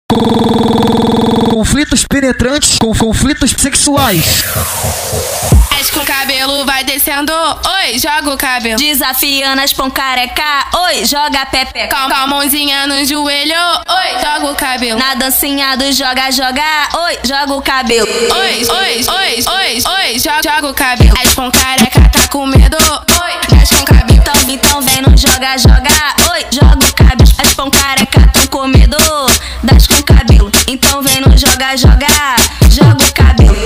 Conflitos penetrantes com conflitos sexuais. Mexe com o cabelo, vai descendo, oi, joga o cabelo. Desafiando as pão careca, oi, joga a pepeca. Com a mãozinha no joelho, oi, joga o cabelo. Na dancinha do joga, oi, joga o cabelo. Oi, oi, oi, oi, oi, joga o cabelo. As pão careca tá com medo, oi, mexe com o cabelo. Então vem no joga, oi, joga o cabelo. As pão careca tão com medo das com cabelo. Então vem no joga, joga o cabelo.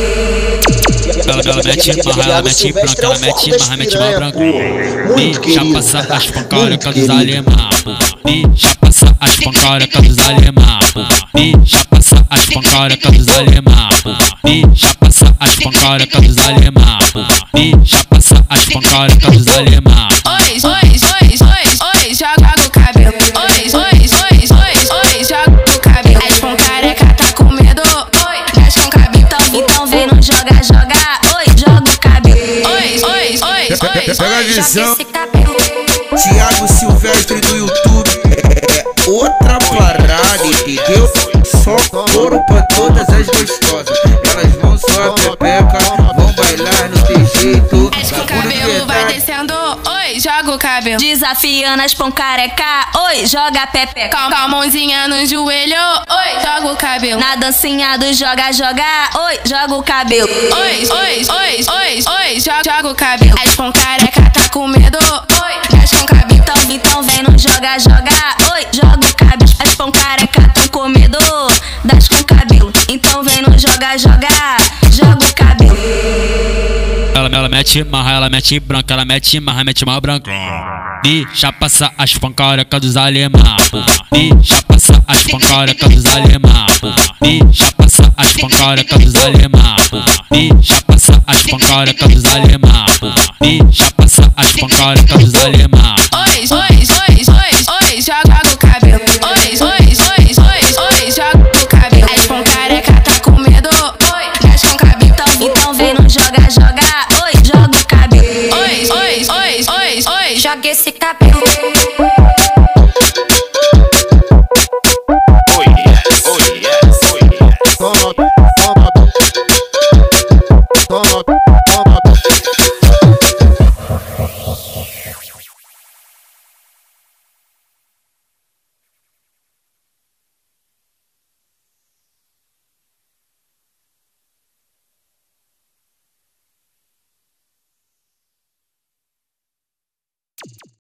Ela mete marra, ela mete branca, ela mete marra, mete marra branca. Já passa as pancarecas dos alemães. Já passa as pancarecas dos alemães. Já passa as pancarecas dos alemães. Já passa as pancarecas dos alemães. Já passa as pancarecas dos alemães. Oi, oi, oi, oi, oi, joga o cabelo. Oi, oi, oi, oi, oi, joga o cabelo. As pão careca tá com medo, oi, mexe com o cabelo. Então vem no joga, oi, joga o cabelo. Oi, oi, oi, oi, Pega a visão. esse cabelo. Thiago Silvestre do YouTube. É outra parada, entendeu? Só couro pra todas as gostosas. Elas vão só a pepeca, vão bailar no teu jeito. Mexe com o cabelo, vai descendo, oi, joga o cabelo. Desafiando as pão careca, oi, joga a pepeca. Com a mãozinha no joelho, oi, joga o cabelo. Na dancinha do joga, oi, joga o cabelo. Oi, oi, oi, oi, oi, joga o cabelo. As pão careca tá com medo, oi, mexe com o cabelo. Então vem no joga, oi, joga o cabelo. As pão careca tão com medo das com cabelo. Então vem no joga, o cabelo. Ela mete marra, ela mete branca, ela mete marra, mete marra branca. Já passa as pancarecas dos alemães. Já passa as pancarecas dos alemães. Já passa as pancarecas dos alemães. Já passa as pancarecas dos alemães. Já passa as pancarecas dos alemães. Oi, oi, oi, oi, oi, joga o cabelo. Oi, oi, oi, oi, oi, joga o cabelo. As pão careca tá com medo, oi, mexe com o cabelo. Então vem no joga, oi, joga o cabelo. Oi, oi, oi, oi, oi, Joga esse cabelo.